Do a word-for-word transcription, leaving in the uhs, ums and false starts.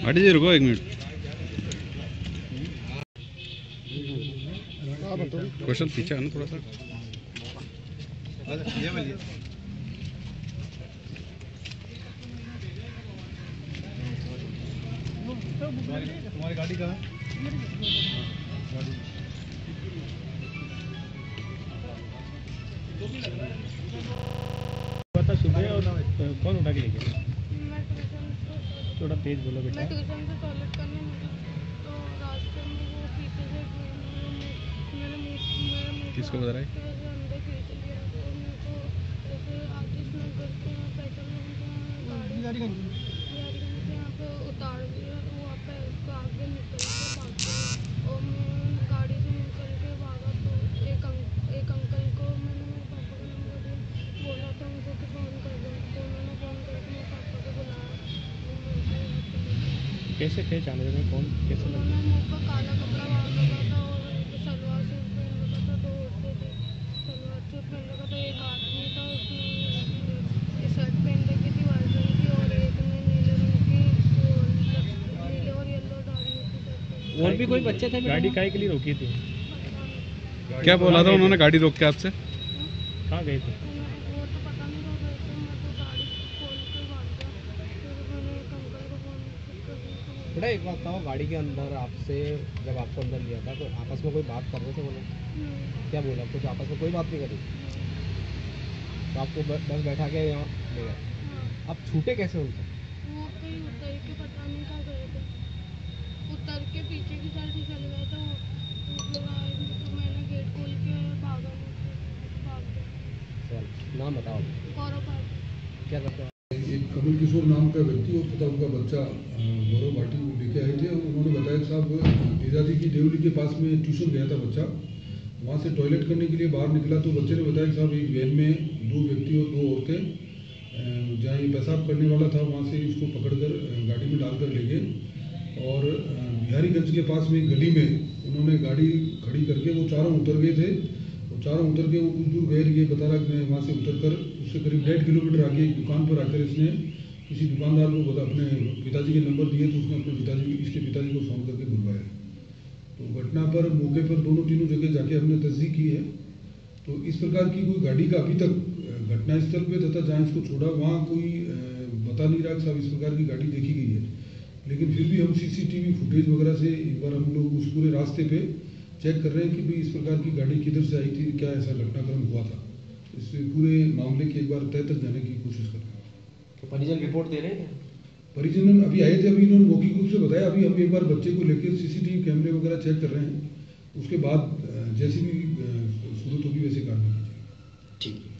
हट जी, रुको एक मिनट। क्वेश्चन पीछे आना थोड़ा सा। तुम्हारी गाड़ी कहाँ है? पता सुबह और कौन उठा के ले गया? थोड़ा तेज बोलो बेटा। मैं ट्यूशन से टॉयलेट करने निकली तो रास्ते में वो पीछे से मेरे मुंह किसको बता रहा है? अंदर खींच लिया तो मेरे को ऐसे आतिश नगर के पेट्रोल पंप गाड़ी से यहाँ पे उतार दिया। वहाँ पे उसको आगे निकल के भाग गया और मैं गाड़ी से निकल के भागा तो एक अंक, एक अंकल को मैंने मेरे पापा का नंबर दिया, बोला था उनको कि फ़ोन कर दो, तो उन्होंने फ़ोन करके मेरे पापा को बुलाया। कैसे पहचान रहे हैं? कौन कैसे? उन्होंने मुँह पर काला कपड़ा बांध रखा था और सलवार सूट पहन रखा था। दो औरतें थी, सलवार सूट पहन रखा था। एक आदमी था, उसने शर्ट पहन रखी थी वाइट रंग की और एक ने नीले रंग की, नीले और येलो डाली थी। और भी कोई बच्चे थे? गाड़ी काहे के लिए रोकी थी? क्या बोला था उन्होंने गाड़ी रोक के आपसे? कहाँ गए थे? वो तो पता नहीं था, मैं तो गाड़ी खोल के भाग गया। फिर मैंने एक अंकल को फ़ोन कर। बेटा एक बात बताओ, गाड़ी के अंदर आपसे जब आपको अंदर लिया था तो आपस में कोई बात कर रहे थे? बोलो क्या बोला? कुछ आपस में कोई बात नहीं करी तो आपको बस बैठा के यहाँ ले गए। आप छूटे कैसे उनसे? वो कहीं उतर के पता नहीं क्या गए थे, उतर के पीछे की साइड से चले गए थे। वो लोग आए तो मैंने गेट खोल के भागा, भाग गया। नाम बताओ। गौरव भाई। क्या करते हैं? एक कमल किशोर नाम का व्यक्ति और तथा उनका बच्चा गौरव भाटी लेके आए थे। उन्होंने बताया कि साहब लीलादी की देवली के पास में ट्यूशन गया था बच्चा, वहाँ से टॉयलेट करने के लिए बाहर निकला तो बच्चे ने बताया कि साहब एक वैन में दो व्यक्ति और दो औरतें जहाँ ये पेशाब करने वाला था वहाँ से इसको पकड़कर गाड़ी में डालकर ले गए और बिहारीगंज के पास में एक गली में उन्होंने गाड़ी खड़ी करके वो चारों उतर गए थे। वो चारों उतर के वो कुछ दूर गए, ये बता रहा कि मैं वहाँ से उतर कर उससे करीब डेढ़ किलोमीटर आगे एक दुकान पर आकर इसने किसी दुकानदार को बता अपने पिताजी के नंबर दिए तो उसने अपने पिताजी इसके पिताजी को फ़ोन करके बुलवाया। तो घटना पर मौके पर दोनों तीनों जगह जाके हमने तस्दीक की है। तो इस प्रकार की कोई गाड़ी का अभी तक घटनास्थल पे तथा जहाँ इसको छोड़ा वहाँ कोई बता नहीं रहा कि साहब इस प्रकार की गाड़ी देखी गई है, लेकिन फिर भी हम सीसीटीवी फुटेज वगैरह से एक बार हम लोग उस पूरे रास्ते पे चेक कर रहे हैं कि भाई इस प्रकार की गाड़ी किधर से आई थी, क्या ऐसा घटनाक्रम हुआ था। इस पूरे मामले की एक बार तय तक जाने की कोशिश कर रहे हैं। तो परिजन रिपोर्ट दे रहे हैं? परिजन अभी आए थे, अभी इन्होंने मौखिक रूप से बताया। अभी हम एक बार बच्चे को लेकर सीसीटीवी कैमरे वगैरह चेक कर रहे हैं, उसके बाद जैसी भी सूरत होगी वैसे कार्रवाई की जाएगी। ठीक।